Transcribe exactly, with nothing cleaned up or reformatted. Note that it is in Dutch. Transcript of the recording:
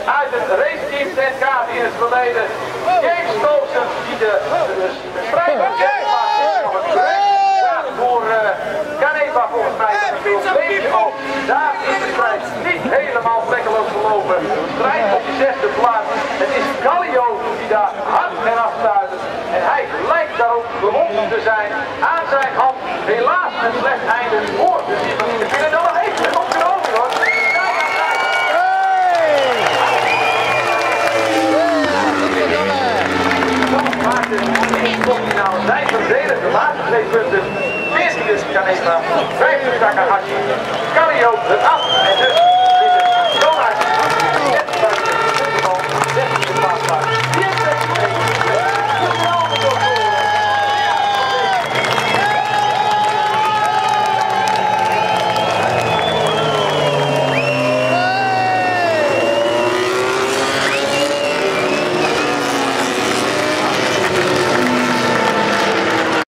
uit het raceteam ten Kaat in het verleden. James Tolson die de strijd van Canepa voor uh, Canepa volgens mij. Daar